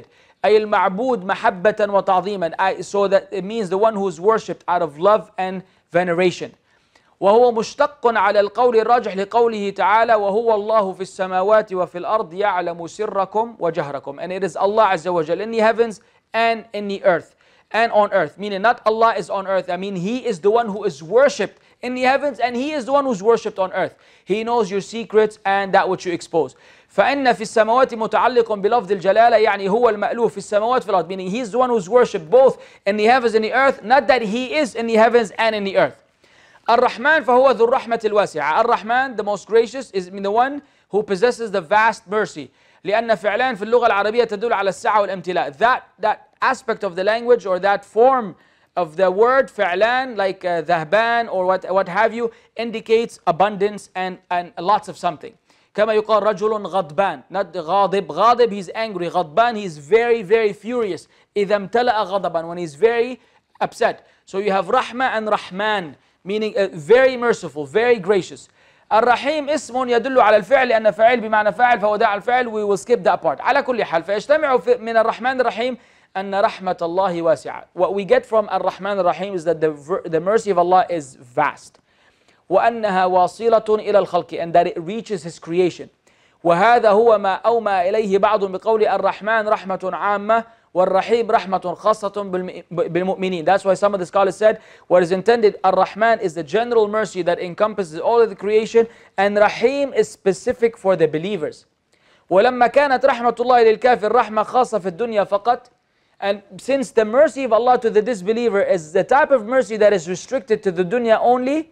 أي المعبود محبة وتعظيما. So that it means the one who is worshipped out of love and veneration. وهو مشتق على القول الراجح لقوله تعالى وهو الله في السماوات وفي الأرض يعلم سركم وجهركم. And it is Allah Azza wa Jal in the heavens and in the earth. And on earth, meaning not Allah is on earth, I mean He is the one who is worshipped in the heavens and He is the one who's worshipped on earth. He knows your secrets and that which you expose. فإن في السماوات متعلق بلفظ الجلالة يعني هو المألوف في السماوات في الأرض, meaning He is the one who's worshipped both in the heavens and the earth, not that He is in the heavens and in the earth. الرحمن فهو ذو الرحمة الواسعة. الرحمن, the most gracious, is the one who possesses the vast mercy. لأن فعلان في اللغة العربية تدل على السعة والامتلاء. That, that aspect of the language or that form of the word فعلان, like uh, ذهبان or what, what have you, indicates abundance and, and lots of something. كما يقال رجل غضبان, not غاضب. غاضب, he's angry. غضبان, he's very, very furious. إذا امتلأ غضبا, when he's very upset. So you have رحمة and رحمن, meaning uh, very merciful, very gracious. الرحيم اسم يدل على الفعل لأن فعل بمعنى فاعل فهو داعي الفعل. We will skip that part. على كل حال فيجتمع من الرحمن الرحيم أن رحمة الله واسعة. What we get from الرحمن الرحيم is that the, the mercy of Allah is vast. وأنها واصلة إلى الخلق, and that it reaches His creation. وهذا هو ما أومى إليه بعض بقول الرحمن رحمة عامة والرحيم رحمة خاصة بالمؤمنين. That's why some of the scholars said what is intended, Ar-Rahman is the general mercy that encompasses all of the creation, and Rahim is specific for the believers. ولما كانت رحمة الله للكافر رحمة خاصة في الدنيا فقط, and since the mercy of Allah to the disbeliever is the type of mercy that is restricted to the dunya only,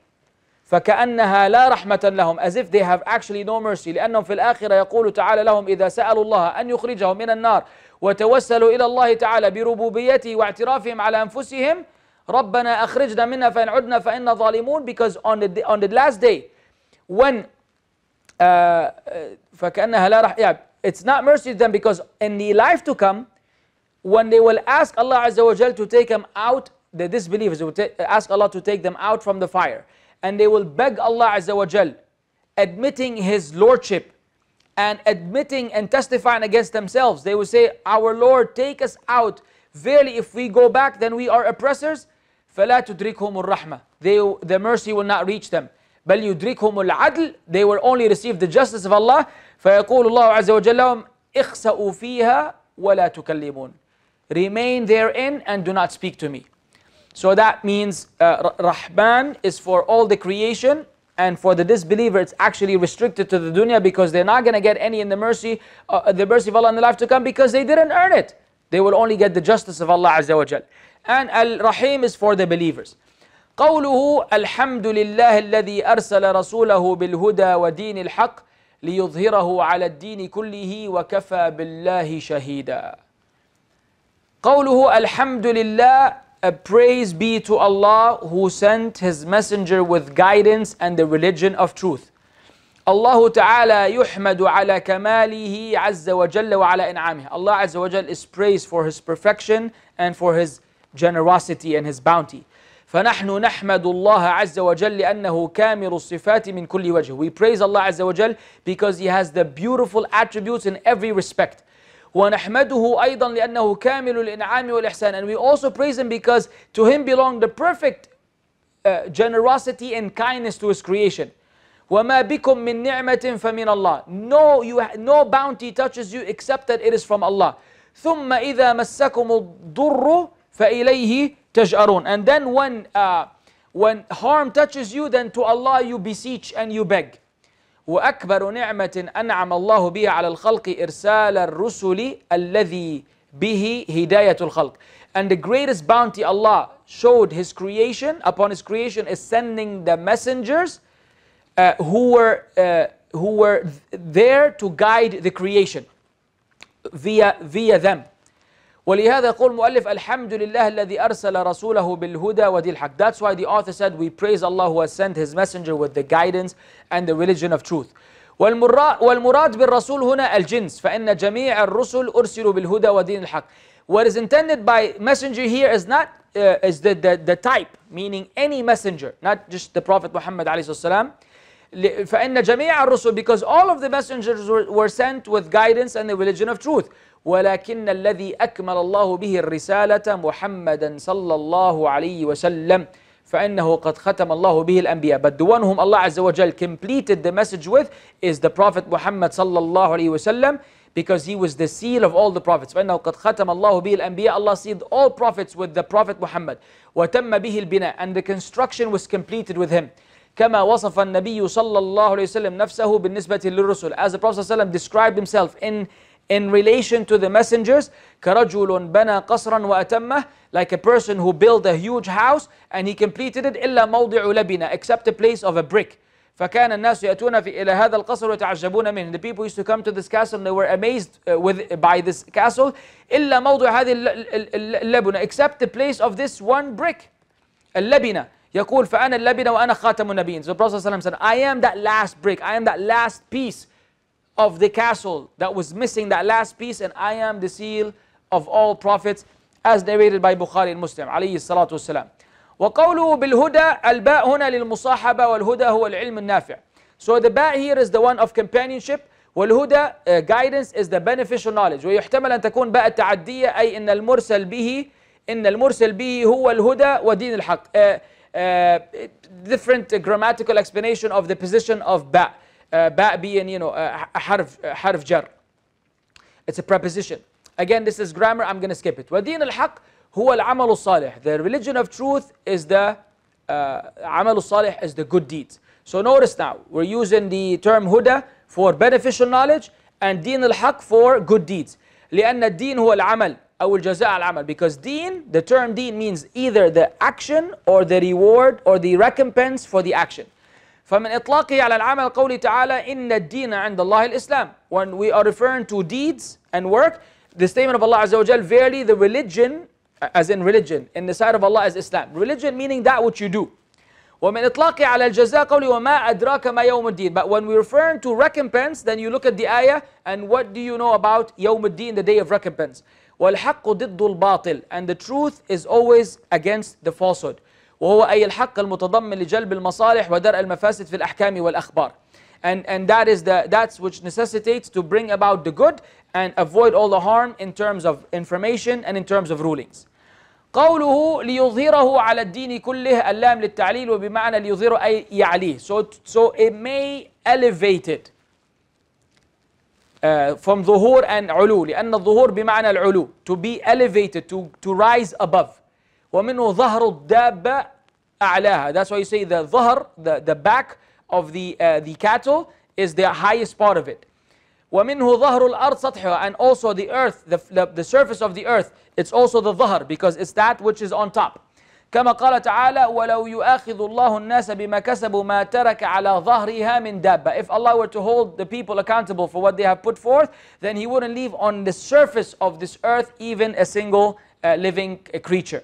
فكأنها لا رحمة لهم, as if they have actually no mercy. لأنهم في الآخرة يقول تعالى لهم إذا سألوا الله أن يخرجهم من النار وتوسلوا إلى الله تعالى بربوبيته واعترافهم على أنفسهم ربنا أخرجنا منها فإن عدنا فإنا ظالمون. Because on the, on the last day when uh, فكأنها لا رح, yeah, it's not mercy to them, because in the life to come when they will ask Allah Azza wa Jal to take them out, the disbelievers will ask Allah to take them out from the fire, and they will beg Allah Azza wa Jal, admitting His lordship and admitting and testifying against themselves. They will say, our Lord, take us out. Verily, if we go back, then we are oppressors. فَلَا تُدْرِكْهُمُ الرَّحْمَةِ, they, the mercy will not reach them. بَلْ يُدْرِكْهُمُ الْعَدْلِ, they will only receive the justice of Allah. فَيَقُولُ اللَّهُ عَزَّ وَجَلَّ لَهُمْ اخْسَأُوا فِيهَا وَلَا تُكَلِّمُونَ, remain therein and do not speak to me. So that means uh, Rahman is for all the creation, and for the disbeliever it's actually restricted to the dunya, because they're not going to get any in the mercy, uh, the mercy of Allah in the life to come, because they didn't earn it. They will only get the justice of Allah Azza wa Jal. And Al-Rahim is for the believers. قوله الحمد لله الذي أرسل رسوله بالهدى ودين الحق ليظهره على الدين كله وكفى بالله شهيدا. قوله الحمد لله, a praise be to Allah who sent His messenger with guidance and the religion of truth. Allah Ta'ala yuhmadu ala kamalihi azza wa jalla wa ala in'amih. Allah Azza wa Jalla is praised for His perfection and for His generosity and His bounty. فنحن نحمد الله عز وجل لأنه كامل الصفات من كل وجه. We praise Allah Azza wa Jalla because He has the beautiful attributes in every respect. ونحمده أيضا لأنه كامل الإنعام والإحسان, and we also praise Him because to Him belong the perfect uh, generosity and kindness to His creation. وما بكم من نعمة فمن الله. No, you no bounty touches you except that it is from Allah. ثم إذا مسكم الضر فإليه تجأرون. And then when uh, when harm touches you, then to Allah you beseech and you beg. وأكبر نعمة أنعم الله بها على الخلق إرسال الرسل الذي به هداية الخلق. And the greatest bounty Allah showed His creation, upon His creation, is sending the messengers uh, who were uh, who were there to guide the creation via via them. ولهذا يقول المؤلف الحمد لله الذي أرسل رسوله بالهدى ودين الحق. That's why the author said we praise Allah who has sent His messenger with the guidance and the religion of truth. والمراد بالرسول هنا الجنس فإن جميع الرسل أرسلوا بالهدى ودين الحق. What is intended by messenger here is not uh, is the, the, the type, meaning any messenger, not just the Prophet Muhammad عليه الصلاة والسلام. فإن جميع الرسل, because all of the messengers were, were sent with guidance and the religion of truth. ولكن الذي أكمل الله به الرسالة محمدا صلى الله عليه وسلم فإنه قد ختم الله به الأنبياء. But the one whom Allah Azza wa Jal completed the message with is the Prophet Muhammad صلى الله عليه وسلم, because he was the seal of all the prophets. فإنه قد ختم الله به الأنبياء. Allah sealed all prophets with the Prophet Muhammad. وتم به البناء, and the construction was completed with him. كما وصف النبي صلى الله عليه وسلم نفسه بالنسبة للرسل, as the Prophet ﷺ described himself in in relation to the messengers. كرجل بنى قصرا وأتمه, like a person who built a huge house and he completed it. إلا موضع لبنة, except a place of a brick. فكان الناس يأتون في إلى هذا القصر ويتعجبون منه. The people used to come to this castle and they were amazed uh, with by this castle. إلا موضع هذه اللبنة, except the place of this one brick. اللبنة. يقول فأنا اللبنة وأنا خاتم النبيين. So the Prophet ﷺ said, I am that last brick, I am that last piece of the castle that was missing, that last piece, and I am the seal of all prophets, as narrated by Bukhari and Muslim عليه الصلاة والسلام. وقوله بالهدى, الباء هنا للمصاحبة, والهدى هو العلم النافع. So the باء here is the one of companionship, والهدى uh, guidance is the beneficial knowledge. ويحتمل أن تكون باء التعدية, أي إن المرسل به إن المرسل به هو الهدى ودين الحق. uh, Uh, different uh, grammatical explanation of the position of ba. Uh, ba being, you know, uh, harf, uh, harf jar. It's a preposition. Again, this is grammar, I'm going to skip it. وَدِينَ الْحَقِّ هُوَ الْعَمَلُ الصَّالِحِ. The religion of truth is the uh, عمل الصالح, is the good deeds. So notice now, we're using the term huda for beneficial knowledge and deen al-haq for good deeds. لأن الدين هو العمل أو الجزاء على العمل. Because deen, the term deen means either the action or the reward or the recompense for the action. فمن إطلاقه على العمل قوله تعالى إن الدين عند الله الإسلام. When we are referring to deeds and work, the statement of Allah Azza wa Jal, verily the religion, as in religion, in the sight of Allah is Islam. Religion meaning that which you do. ومن إطلاقه على الجزاء قوله وما أدراك ما يوم الدين. But when we refer to recompense, then you look at the ayah and what do you know about يوم الدين, the day of recompense. والحق ضد الباطل, and the truth is always against the falsehood. وهو أي الحق المتضمن لجلب المصالح ودرء المفاسد في الأحكام والأخبار. And, and that is the, that's which necessitates to bring about the good and avoid all the harm in terms of information and in terms of rulings. قوله ليظهره على الدين كله, اللام للتعليل وبمعنى ليظهره أي يعليه. So, so it may elevate it. Uh, from ظهور and علو, لأن الظهور بمعنى العلو, to be elevated, to, to rise above. ومنه ظهر الدابة أعلاها. That's why you say the ظهر, the, the back of the, uh, the cattle is the highest part of it. ومنه ظهر الأرض سطحها, and also the earth, the, the, the surface of the earth, it's also the ظهر because it's that which is on top. كما قال تعالى ولو يؤاخذ الله الناس بما كسبوا ما ترك على ظهرها من دابة. If Allah were to hold the people accountable for what they have put forth, then He wouldn't leave on the surface of this earth even a single uh, living creature.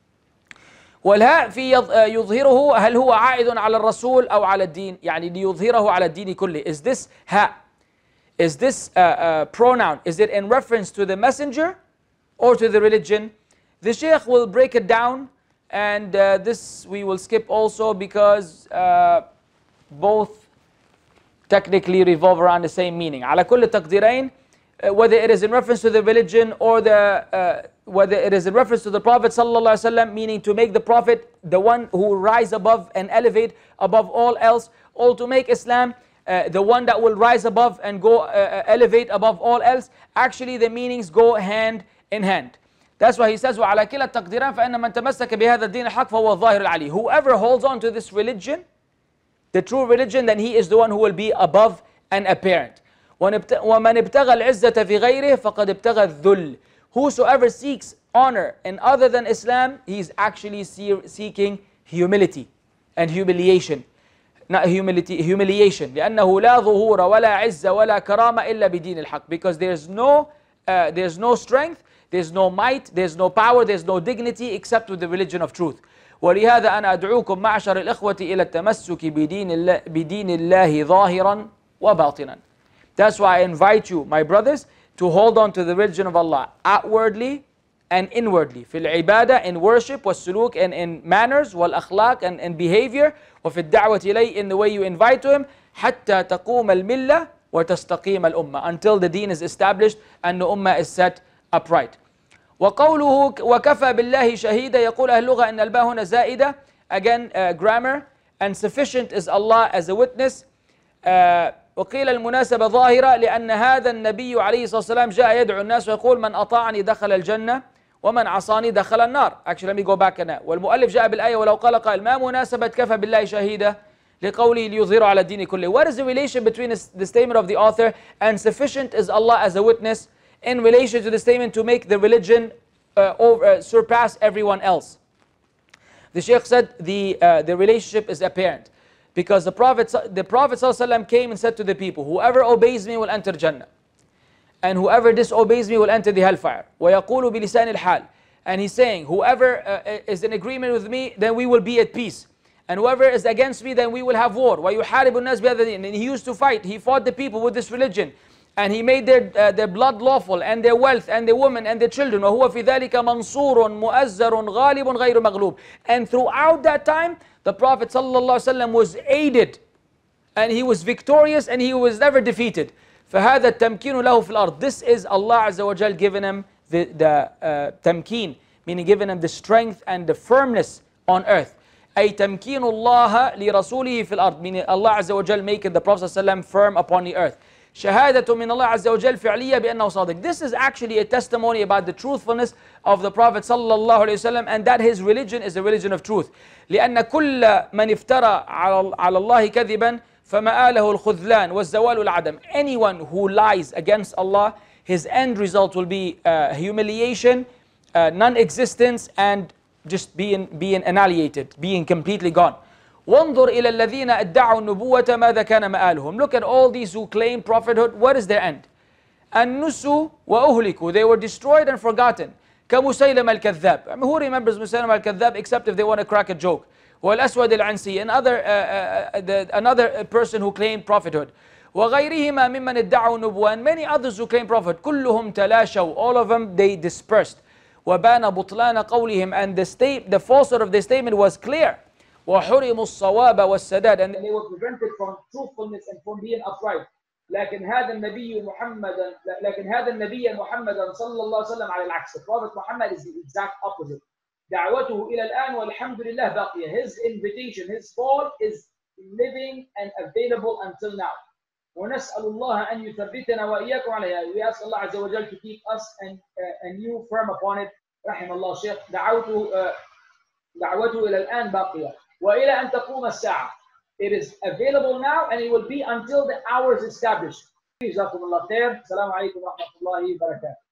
والهاء في يظهره هل هو عائد على الرسول أو على الدين؟ يعني ليظهره على الدين كله. Is this ha? Is this uh, uh, pronoun? Is it in reference to the messenger or to the religion? The Shaykh will break it down. And uh, this we will skip also because uh, both technically revolve around the same meaning. على كل التقديرين, uh, whether it is in reference to the religion or the uh, whether it is in reference to the Prophet sallallahu alaihi wasallam, meaning to make the Prophet the one who rise above and elevate above all else, or to make Islam uh, the one that will rise above and go uh, elevate above all else. Actually, the meanings go hand in hand. That's why he says وعلى كلا التقديران فإن من تمسك بهذا الدين الحق فهو الظاهر العلي. Whoever holds on to this religion, the true religion, then he is the one who will be above and apparent. ومن ابتغى العزة في غيره فقد ابتغى الذل. Whosoever seeks honor in other than Islam, he is actually seeking humility and humiliation. Not humility, humiliation. لأنه لا ظهور ولا عزة ولا كرامة إلا بدين الحق. Because there's no, uh, there's no strength, there's no might, there's no power, there's no dignity except with the religion of truth. ولهذا أنا أدعوكم معشر الإخوة إلى التمسك بدين الله, بدين الله ظاهرا وباطنا. That's why I invite you, my brothers, to hold on to the religion of Allah outwardly and inwardly. في العبادة, in worship, والسلوك, and in manners, والأخلاق, and in behavior, وفي الدعوة إليه, in the way you invite to Him, حتى تقوم الملة وتستقيم الأمة, until the deen is established and the ummah is set upright. وقوله وكفى بالله شهيدا, يقول أهل اللغة أن الباء هنا زائدة, again uh, grammar, and sufficient is Allah as a witness. uh, وقيل المناسبة ظاهرة لأن هذا النبي عليه الصلاة والسلام جاء يدعو الناس ويقول من أطاعني دخل الجنة ومن عصاني دخل النار. Actually let me go back now. والمؤلف جاء بالآية ولو قال قائل ما مناسبة كفى بالله شهيدا لقوله ليظهر على الدين كله. What is the relation between the statement of the author and sufficient is Allah as a witness in relation to the statement to make the religion uh, over, uh, surpass everyone else? The Shaykh said the, uh, the relationship is apparent. Because the Prophet, the Prophet ﷺ came and said to the people, whoever obeys me will enter Jannah. And whoever disobeys me will enter the hellfire. وَيَقُولُ بِلِسَانِ الْحَالِ. And he's saying, whoever uh, is in agreement with me, then we will be at peace. And whoever is against me, then we will have war. وَيُحَارِبُ النَّاسِ بِهَذَا الدِّينِ. And he used to fight. He fought the people with this religion. And he made their, uh, their blood lawful, and their wealth, and their women, and their children. وَهُوَ فِي ذَلِكَ مَنْصُورٌ مُؤَزَّرٌ غَالِبٌ غَيْرُ مَغْلُوبٌ. And throughout that time, the Prophet ﷺ was aided, and he was victorious, and he was never defeated. فَهَذَا التَّمْكِينُ لَهُ فِي الْأَرْضِ. This is Allah Azza wa Jal giving him the, the uh, tamkeen, meaning giving him the strength and the firmness on earth. أي تمكين الله لرسوله في الأرض, meaning Allah Azza wa Jal making the Prophet ﷺ firm upon the earth. شهادة من الله عز وجل فعلية بأنه صادق. This is actually a testimony about the truthfulness of the Prophet صلى الله عليه وسلم, and that his religion is a religion of truth. لأن كل من افترى على الله كذبا فمآله الخذلان والزوال العدم. Anyone who lies against Allah, his end result will be uh, humiliation, uh, non-existence, and just being, being annihilated, being completely gone. وانظر إلى الذين ادعوا النبوة ماذا كان مآلهم. Look at all these who claim prophethood. What is their end? النسوا وأهلكوا. They were destroyed and forgotten. كمسيلم الكذاب. I mean, who remembers مسيلم الكذاب except if they want to crack a joke? والأسود العنسي. Another, uh, uh, the, another person who claimed prophethood. وغيرهما ممن ادعوا النبوة. And many others who claimed prophet. كلهم تلاشوا. All of them, they dispersed. وبان بطلان قولهم. And the, state, the falsehood of the statement was clear. وحرموا الصواب والسداد. And they were prevented from truthfulness and from being upright. لكن هذا النبي محمدا لكن هذا النبي محمدا صلى الله عليه وسلم على العكس. The Prophet Muhammad is the exact opposite. دعوته إلى الآن والحمد لله باقية. His invitation, his call is living and available until now. ونسأل الله أن يثبتنا وإياكم عليها. We ask Allah عز وجل to keep us and, uh, and you firm upon it. رحم الله الشيخ. دعوته uh, دعوته إلى الآن باقية. وإلى أن تقوم الساعة. It is available now and it will be until the hour is established. جزاكم الله خير. السلام عليكم ورحمة الله وبركاته.